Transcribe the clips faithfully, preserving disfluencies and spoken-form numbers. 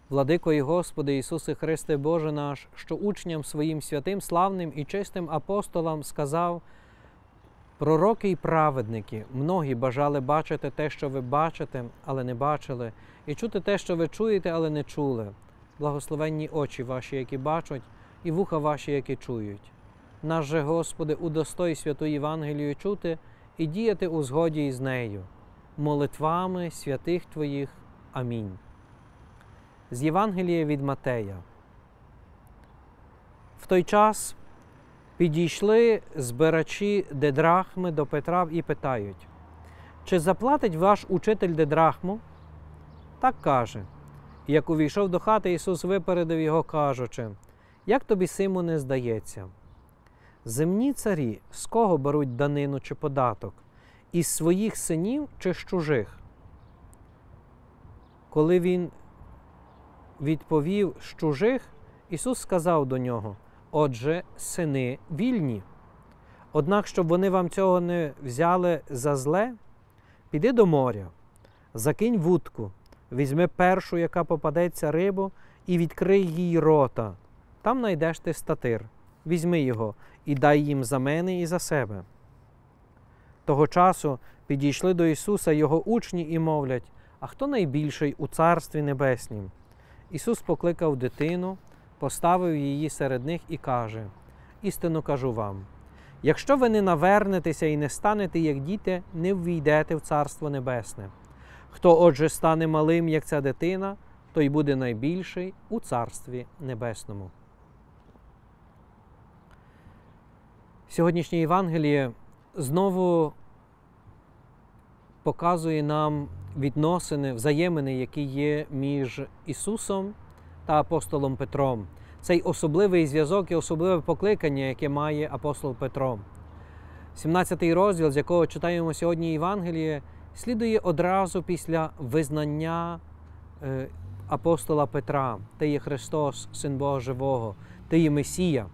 Владико і Господи Ісусе Христе Боже наш, що учням своїм святим, славним і чистим апостолам сказав: пророки й праведники, многі бажали бачити те, що ви бачите, але не бачили, і чути те, що ви чуєте, але не чули. Благословенні очі ваші, які бачать, і вуха ваші, які чують. Наш же, Господи, удостой святу Євангелію чути і діяти у згоді із нею. Молитвами святих Твоїх. Амінь. З Євангелія від Матея. В той час підійшли збирачі дедрахми до Петра і питають: чи заплатить ваш учитель дедрахму? Так каже. І як увійшов до хати, Ісус випередив його, кажучи: як тобі, Симоне, здається? Земні царі з кого беруть данину чи податок? Із своїх синів чи з чужих? Коли він відповів: з чужих, Ісус сказав до нього: отже, сини вільні. Однак, щоб вони вам цього не взяли за зле, піди до моря, закинь вудку, візьми першу, яка попадеться, рибу, і відкрий їй рота. Там найдеш ти статир. Візьми його і дай їм за мене і за себе. Того часу підійшли до Ісуса його учні і мовлять: а хто найбільший у Царстві Небеснім? Ісус покликав дитину, поставив її серед них і каже: істинно кажу вам, якщо ви не навернетеся і не станете, як діти, не ввійдете в Царство Небесне. Хто, отже, стане малим, як ця дитина, той буде найбільший у Царстві Небесному. Сьогоднішнє Євангеліє знову показує нам відносини, взаємини, які є між Ісусом та апостолом Петром. Цей особливий зв'язок і особливе покликання, яке має апостол Петро. сімнадцятий розділ, з якого читаємо сьогодні Євангеліє, слідує одразу після визнання е, апостола Петра: «Ти є Христос, Син Бога Живого, Ти є Месія».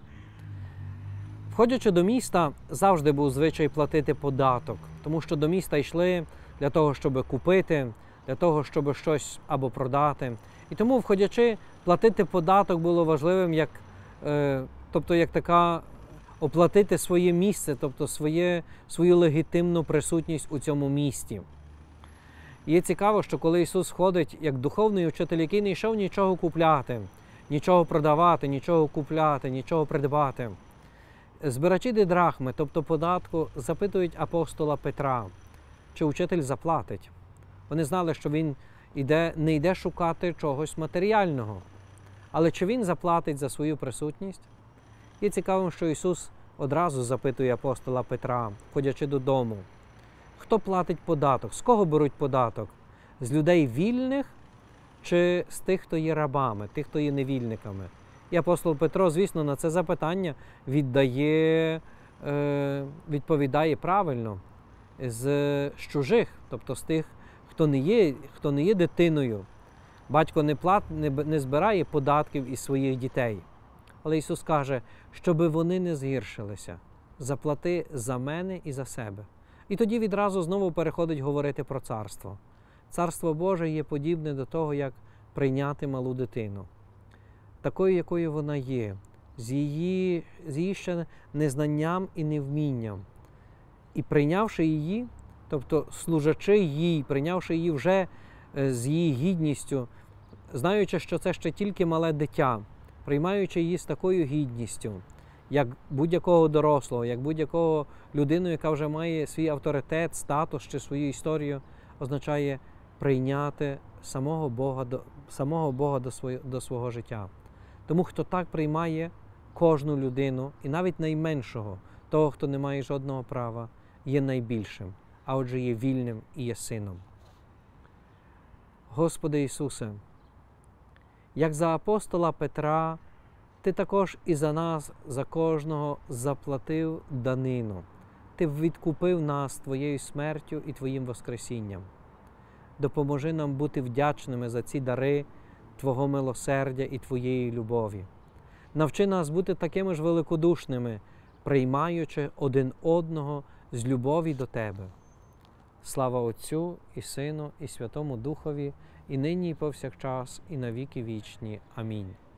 Входячи до міста, завжди був звичай платити податок, тому що до міста йшли для того, щоб купити, для того, щоб щось або продати. І тому, входячи, платити податок було важливим, як, е, тобто як така оплатити своє місце, тобто своє, свою легітимну присутність у цьому місті. І є цікаво, що коли Ісус ходить як духовний учитель, який не йшов нічого купляти, нічого продавати, нічого купляти, нічого придбати, збирачі дедрахми, тобто податку, запитують апостола Петра, чи учитель заплатить. Вони знали, що він іде, не йде шукати чогось матеріального. Але чи він заплатить за свою присутність? Є цікавим, що Ісус одразу запитує апостола Петра, ходячи додому: хто платить податок? З кого беруть податок? З людей вільних чи з тих, хто є рабами, тих, хто є невільниками? І апостол Петро, звісно, на це запитання віддає, е, відповідає правильно: з, з чужих, тобто з тих, хто не є, хто не є дитиною. Батько не, плат, не, не збирає податків із своїх дітей. Але Ісус каже, щоби вони не згіршилися, заплати за мене і за себе. І тоді відразу знову переходить говорити про царство. Царство Боже є подібне до того, як прийняти малу дитину. Такою, якою вона є, з її, з її ще незнанням і невмінням. І прийнявши її, тобто служачи їй, прийнявши її вже з її гідністю, знаючи, що це ще тільки мале дитя, приймаючи її з такою гідністю, як будь-якого дорослого, як будь-якого людину, яка вже має свій авторитет, статус чи свою історію, означає прийняти самого Бога до, самого Бога до, своє, до свого життя. Тому, хто так приймає кожну людину, і навіть найменшого, того, хто не має жодного права, є найбільшим, а отже є вільним і є сином. Господи Ісусе, як за апостола Петра, Ти також і за нас, за кожного заплатив данину. Ти відкупив нас Твоєю смертю і Твоїм воскресінням. Допоможи нам бути вдячними за ці дари Твого милосердя і Твоєї любові. Навчи нас бути такими ж великодушними, приймаючи один одного з любові до Тебе. Слава Отцю і Сину і Святому Духові, і нині, і повсякчас, і на віки вічні. Амінь.